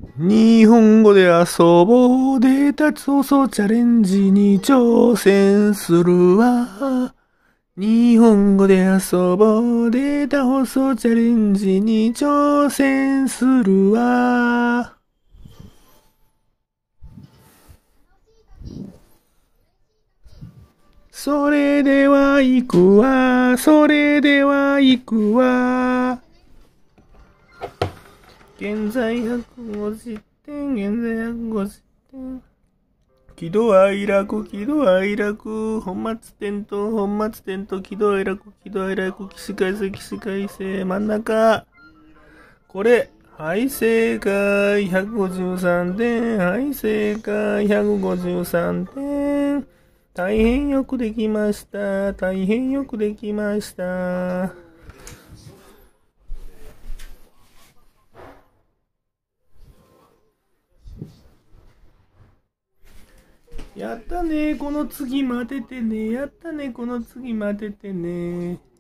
日本語で遊ぼう。データ放送チャレンジに挑戦するわ。日本語で遊ぼう。データ放送チャレンジに挑戦するわ。それでは行くわ。それでは行くわ。現在150点、現在150点。喜怒哀楽、喜怒哀楽、本末転倒、本末転倒、喜怒哀楽、喜怒哀楽、起死回生、起死回生、真ん中。これ、はい、正解、153点、はい、正解、153点。大変よくできました。大変よくできました。やったね。この次待ててね。やったね。この次待ててね。